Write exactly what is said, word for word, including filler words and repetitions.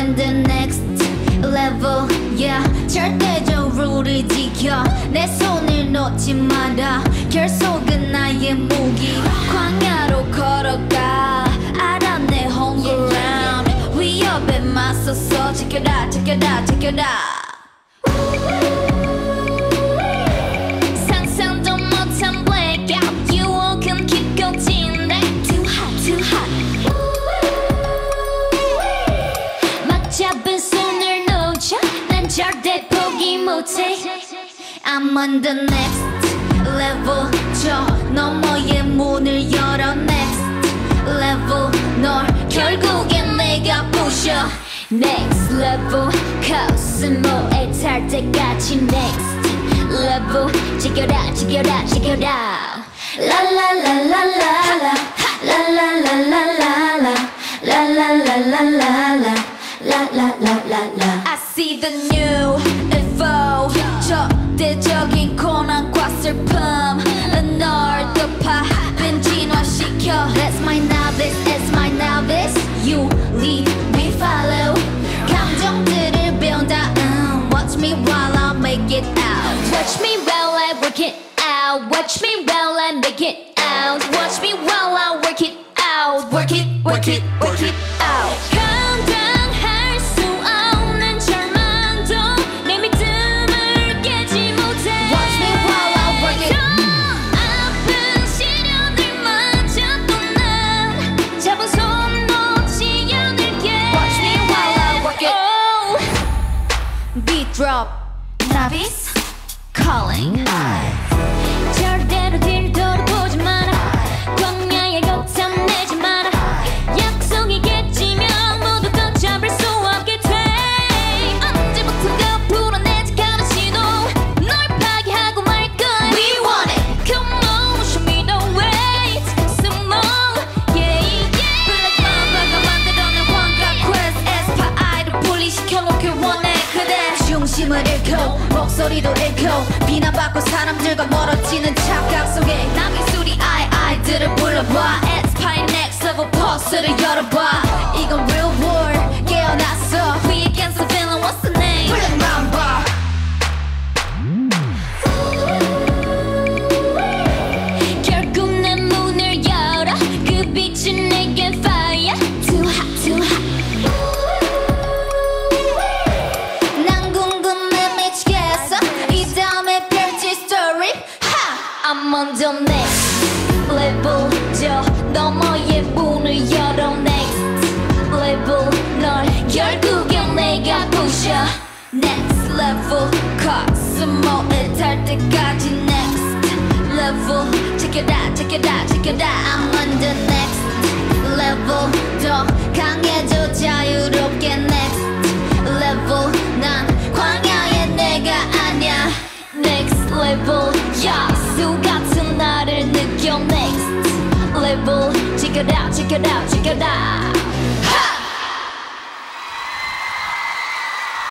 on the next level, yeah. 절대적으로를 지켜 내 손을 놓지 마라. 결속은 나의 무기. 광야로 걸어가 알아 내 home ground. 위협에 맞서서 지켜라 지켜라 지켜라. 상상도 못한 blackout. You all can keep going. Too hot, too hot. 막 잡은 손을 놓쳐 난 절대 포기 못해. I'm on the next level. 저 너머의 문을 열어. Next level. 널 결국엔 내가 부셔. Next level. 코스모에 탈 때까지 next level. 지켜라 지켜라 지켜라. La la la la la la. La la la la la la. La la la la la la. La la la la la. I see the new info. 절대적인 고난과 슬픔 널 덮어 빈진화시켜. That's my novice, that's my novice. You lead, we follow. 감정들을 배운 다음 Watch me while I make it out. Watch me while I work it out. Watch me while I make it out. Watch me while I work it out. Work it, work it, work it out. 감당할 수 없는 절망도 내 믿음을 깨지 못해. Watch me while I work it. 아픈 시련들마저도 난 잡은 손 놓지 않을게. Watch me while I work it. Oh. Beat drop. Novice calling. 절대로 뒤를 돌아보지 마라. 광야에 거참 내지 마라. 약속이 깨지면 모두 걷잡을 수 없게 돼. 언제부턴가 불어내지 않은 시도 널 파괴하고 말 거야. We want it. Come on, show me the way. Some more, yeah, yeah. Black Mamba가 만들어낸 환각 quest. 에스파아이를 분리시켜놓길 원해. 그대 중심을 잃고 목소리도 잃고 비난받고 사람들과 멀어지는 착각 속에 남긴 수리 아이 아이들을 불러봐. 에스파의 next level pulse를 열어봐. 이건 real war. 깨어났어. We against the villain. What's the name? Black Mamba. 결국 내 문을 열어. 그 빛은 내겐 fire. Too hot, too hot. 난 궁금해 미치겠어. 이 다음에 펼칠 story. Ha! I'm on the next level. 저 너머의 문을 열어. Next level. 널 결국엔 내가 부셔. Next level. 코스모에 탈 때까지 next level. 지켜라 지켜라 지켜라. I'm on the next level. 더 강해져 자유롭게 next level. 난 광야의 내가 아냐. Next level. 야수 같은 나를 느껴. Next level. 지켜라 지켜라 지켜라.